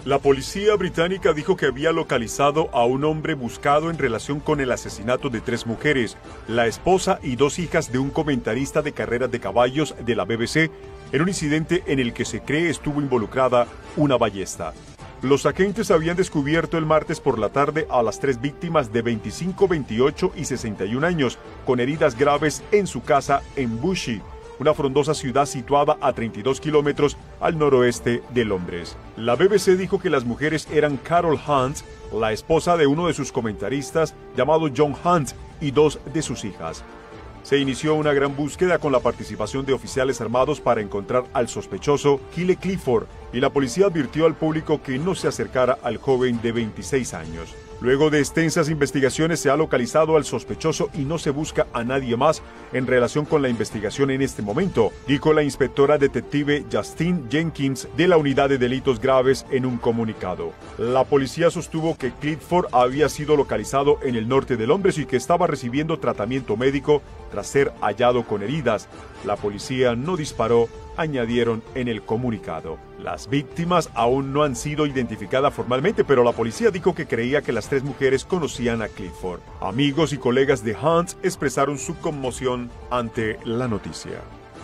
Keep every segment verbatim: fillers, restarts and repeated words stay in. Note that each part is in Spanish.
La policía británica dijo que había localizado a un hombre buscado en relación con el asesinato de tres mujeres, la esposa y dos hijas de un comentarista de carreras de caballos de la B B C, en un incidente en el que se cree estuvo involucrada una ballesta. Los agentes habían descubierto el martes por la tarde a las tres víctimas de veinticinco, veintiocho y sesenta y un años, con heridas graves en su casa en Bushey, una frondosa ciudad situada a treinta y dos kilómetros al noroeste de Londres. La B B C dijo que las mujeres eran Carol Hunt, la esposa de uno de sus comentaristas llamado John Hunt, y dos de sus hijas. Se inició una gran búsqueda con la participación de oficiales armados para encontrar al sospechoso Kyle Clifford, y la policía advirtió al público que no se acercara al joven de veintiséis años. Luego de extensas investigaciones se ha localizado al sospechoso y no se busca a nadie más en relación con la investigación en este momento, dijo la inspectora detective Justine Jenkins de la Unidad de Delitos Graves en un comunicado. La policía sostuvo que Clifford había sido localizado en el norte de Londres y que estaba recibiendo tratamiento médico tras ser hallado con heridas. La policía no disparó, añadieron en el comunicado. Las víctimas aún no han sido identificadas formalmente, pero la policía dijo que creía que las tres mujeres conocían a Clifford. Amigos y colegas de Hunt expresaron su conmoción ante la noticia.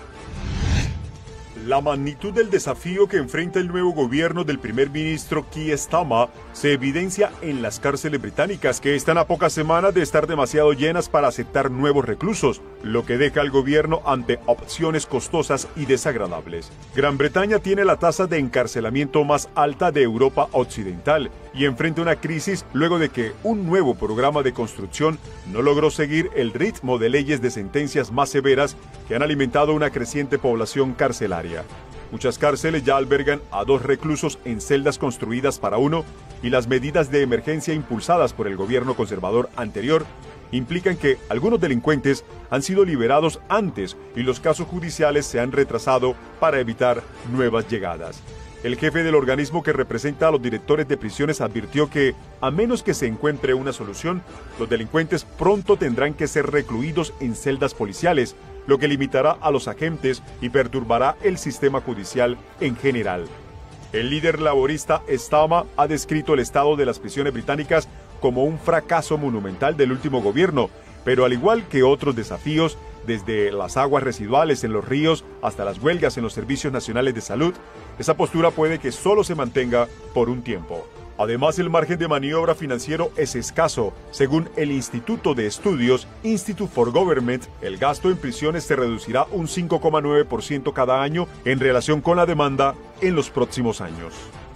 La magnitud del desafío que enfrenta el nuevo gobierno del primer ministro Keir Starmer se evidencia en las cárceles británicas, que están a pocas semanas de estar demasiado llenas para aceptar nuevos reclusos, lo que deja al gobierno ante opciones costosas y desagradables. Gran Bretaña tiene la tasa de encarcelamiento más alta de Europa Occidental y enfrenta una crisis luego de que un nuevo programa de construcción no logró seguir el ritmo de leyes de sentencias más severas que han alimentado una creciente población carcelaria. Muchas cárceles ya albergan a dos reclusos en celdas construidas para uno, y las medidas de emergencia impulsadas por el gobierno conservador anterior implican que algunos delincuentes han sido liberados antes y los casos judiciales se han retrasado para evitar nuevas llegadas. El jefe del organismo que representa a los directores de prisiones advirtió que, a menos que se encuentre una solución, los delincuentes pronto tendrán que ser recluidos en celdas policiales, lo que limitará a los agentes y perturbará el sistema judicial en general. El líder laborista Starmer ha descrito el estado de las prisiones británicas como un fracaso monumental del último gobierno, pero al igual que otros desafíos, desde las aguas residuales en los ríos hasta las huelgas en los servicios nacionales de salud, esa postura puede que solo se mantenga por un tiempo. Además, el margen de maniobra financiero es escaso. Según el Instituto de Estudios Institute for Government, el gasto en prisiones se reducirá un cinco coma nueve por ciento cada año en relación con la demanda en los próximos años.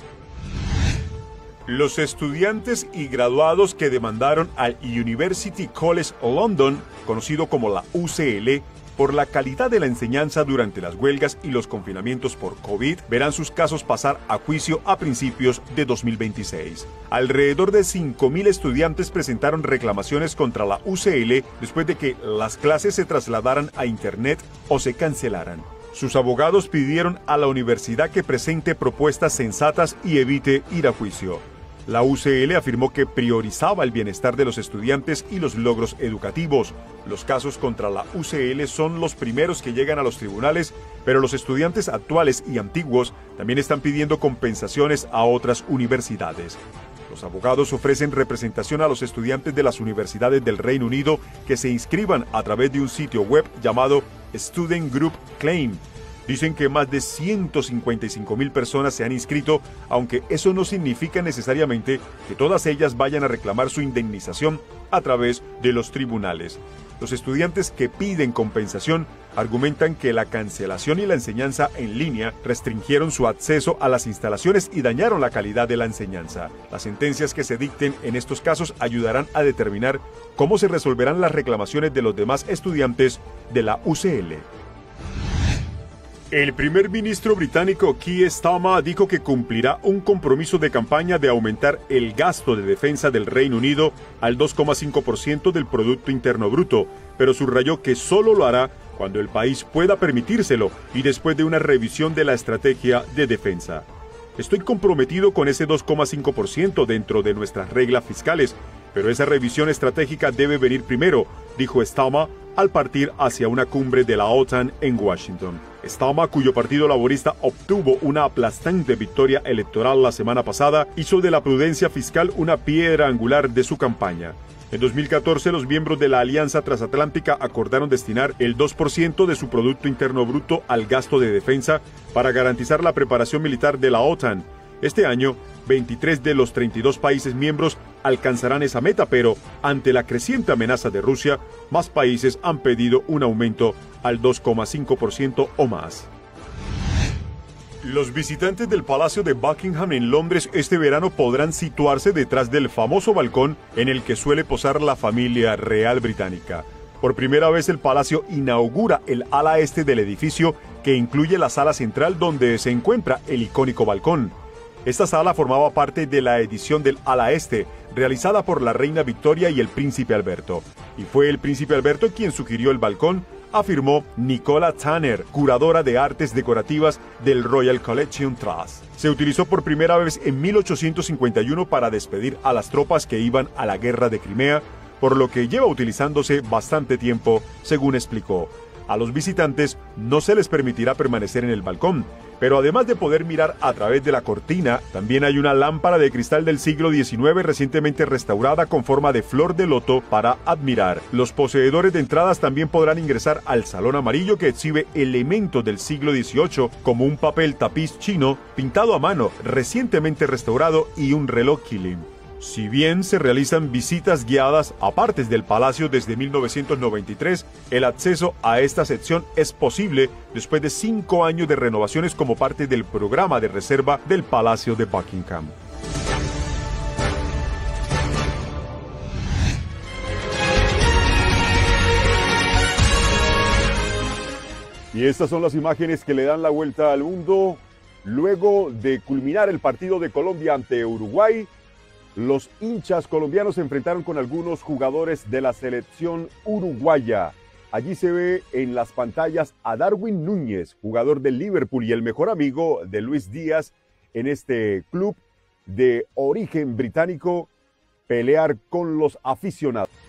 Los estudiantes y graduados que demandaron al University College London, conocido como la U C L, por la calidad de la enseñanza durante las huelgas y los confinamientos por COVID, verán sus casos pasar a juicio a principios de dos mil veintiséis. Alrededor de cinco mil estudiantes presentaron reclamaciones contra la U C L después de que las clases se trasladaran a Internet o se cancelaran. Sus abogados pidieron a la universidad que presente propuestas sensatas y evite ir a juicio. La U C L afirmó que priorizaba el bienestar de los estudiantes y los logros educativos. Los casos contra la U C L son los primeros que llegan a los tribunales, pero los estudiantes actuales y antiguos también están pidiendo compensaciones a otras universidades. Los abogados ofrecen representación a los estudiantes de las universidades del Reino Unido que se inscriban a través de un sitio web llamado Student Group Claim. Dicen que más de ciento cincuenta y cinco mil personas se han inscrito, aunque eso no significa necesariamente que todas ellas vayan a reclamar su indemnización a través de los tribunales. Los estudiantes que piden compensación argumentan que la cancelación y la enseñanza en línea restringieron su acceso a las instalaciones y dañaron la calidad de la enseñanza. Las sentencias que se dicten en estos casos ayudarán a determinar cómo se resolverán las reclamaciones de los demás estudiantes de la U C L. El primer ministro británico Keir Starmer dijo que cumplirá un compromiso de campaña de aumentar el gasto de defensa del Reino Unido al dos coma cinco por ciento del Producto Interno Bruto, pero subrayó que solo lo hará cuando el país pueda permitírselo y después de una revisión de la estrategia de defensa. Estoy comprometido con ese dos coma cinco por ciento dentro de nuestras reglas fiscales, pero esa revisión estratégica debe venir primero, dijo Starmer al partir hacia una cumbre de la OTAN en Washington. Stama, cuyo partido laborista obtuvo una aplastante victoria electoral la semana pasada, hizo de la prudencia fiscal una piedra angular de su campaña. En dos mil catorce, los miembros de la Alianza Transatlántica acordaron destinar el dos por ciento de su Producto Interno Bruto al gasto de defensa para garantizar la preparación militar de la OTAN. Este año, veintitrés de los treinta y dos países miembros alcanzarán esa meta, pero ante la creciente amenaza de Rusia, más países han pedido un aumento al dos coma cinco por ciento o más. Los visitantes del Palacio de Buckingham en Londres este verano podrán situarse detrás del famoso balcón en el que suele posar la familia real británica. Por primera vez el palacio inaugura el ala este del edificio, que incluye la sala central donde se encuentra el icónico balcón. Esta sala formaba parte de la edición del ala este, realizada por la reina Victoria y el príncipe Alberto. Y fue el príncipe Alberto quien sugirió el balcón, afirmó Nicola Tanner, curadora de artes decorativas del Royal Collection Trust. Se utilizó por primera vez en mil ochocientos cincuenta y uno para despedir a las tropas que iban a la guerra de Crimea, por lo que lleva utilizándose bastante tiempo, según explicó. A los visitantes no se les permitirá permanecer en el balcón, pero además de poder mirar a través de la cortina, también hay una lámpara de cristal del siglo diecinueve recientemente restaurada con forma de flor de loto para admirar. Los poseedores de entradas también podrán ingresar al Salón Amarillo, que exhibe elementos del siglo dieciocho como un papel tapiz chino pintado a mano, recientemente restaurado, y un reloj Kilim. Si bien se realizan visitas guiadas a partes del palacio desde mil novecientos noventa y tres, el acceso a esta sección es posible después de cinco años de renovaciones como parte del programa de reserva del Palacio de Buckingham. Y estas son las imágenes que le dan la vuelta al mundo. Luego de culminar el partido de Colombia ante Uruguay, los hinchas colombianos se enfrentaron con algunos jugadores de la selección uruguaya. Allí se ve en las pantallas a Darwin Núñez, jugador del Liverpool y el mejor amigo de Luis Díaz en este club de origen británico, pelear con los aficionados.